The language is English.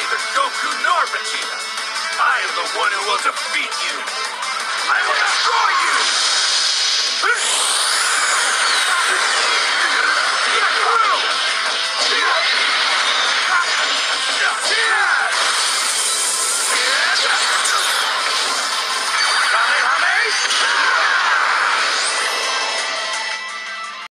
neither Goku nor Vegeta. I am the one who will defeat you. I will destroy you!